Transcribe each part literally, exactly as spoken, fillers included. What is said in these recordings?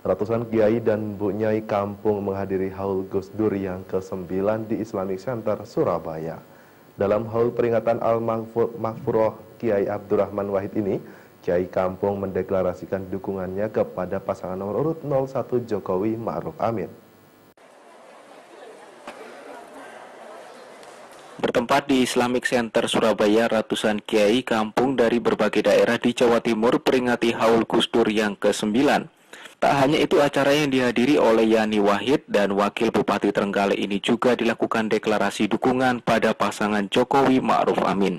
Ratusan kiai dan Bu Nyai kampung menghadiri haul Gus Dur yang kesembilan di Islamic Center, Surabaya. Dalam haul peringatan Al-Maghfurah Kiai Abdurrahman Wahid ini, Kiai kampung mendeklarasikan dukungannya kepada pasangan nomor urut nol satu Jokowi Ma'ruf Amin. Bertempat di Islamic Center Surabaya, ratusan kiai kampung dari berbagai daerah di Jawa Timur peringati haul Gus Dur yang kesembilan. Tak hanya itu, acara yang dihadiri oleh Yani Wahid dan Wakil Bupati Trenggalek ini juga dilakukan deklarasi dukungan pada pasangan Jokowi Ma'ruf Amin.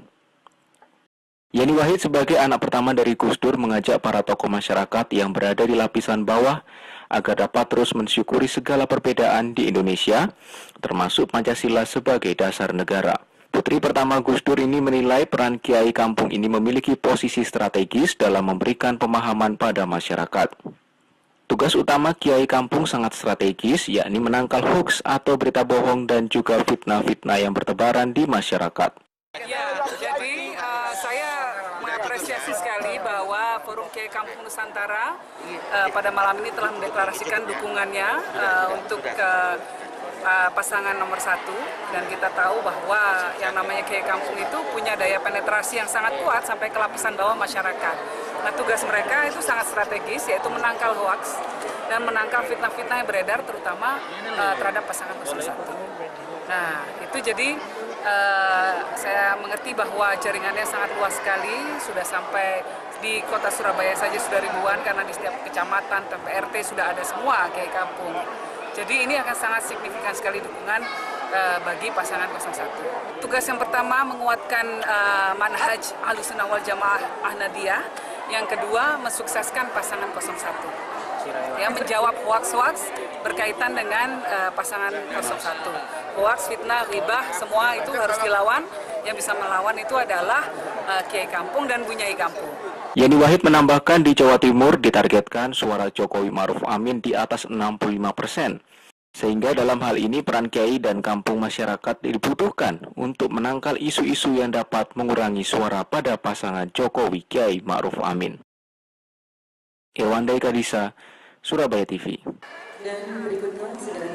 Yani Wahid sebagai anak pertama dari Gus Dur mengajak para tokoh masyarakat yang berada di lapisan bawah agar dapat terus mensyukuri segala perbedaan di Indonesia, termasuk Pancasila sebagai dasar negara. Putri pertama Gus Dur ini menilai peran kiai kampung ini memiliki posisi strategis dalam memberikan pemahaman pada masyarakat. Tugas utama kiai kampung sangat strategis, yakni menangkal hoaks atau berita bohong dan juga fitnah-fitnah yang bertebaran di masyarakat. Ya, jadi uh, saya mengapresiasi sekali bahwa Forum Kiai Kampung Nusantara uh, pada malam ini telah mendeklarasikan dukungannya uh, untuk uh, uh, pasangan nomor satu, dan kita tahu bahwa yang namanya Kiai Kampung itu punya daya penetrasi yang sangat kuat sampai ke lapisan bawah masyarakat. Nah, tugas mereka itu sangat strategis, yaitu menangkal hoaks dan menangkal fitnah-fitnah yang beredar, terutama uh, terhadap pasangan nol satu. Nah, itu jadi uh, saya mengerti bahwa jaringannya sangat luas sekali, sudah sampai di kota Surabaya saja sudah ribuan, karena di setiap kecamatan, T P R T sudah ada semua kiai kampung. Jadi ini akan sangat signifikan sekali dukungan uh, bagi pasangan nol satu. Tugas yang pertama menguatkan uh, manhaj Ahlussunnah wal Jamaah Ahmadiyah. Yang kedua, mensukseskan pasangan nol satu. Ya, menjawab hoaks-hoaks berkaitan dengan uh, pasangan nol satu. Hoaks, fitnah, ribah, semua itu harus dilawan. Yang bisa melawan itu adalah uh, kiai kampung dan Bu Nyai kampung. Yani Wahid menambahkan di Jawa Timur ditargetkan suara Jokowi Ma'ruf Amin di atas enam puluh lima persen. Sehingga dalam hal ini peran kiai dan kampung masyarakat dibutuhkan untuk menangkal isu-isu yang dapat mengurangi suara pada pasangan Jokowi Kiai Ma'ruf Amin. Irwandai Kadisa, Surabaya T V. Dan berikutnya segera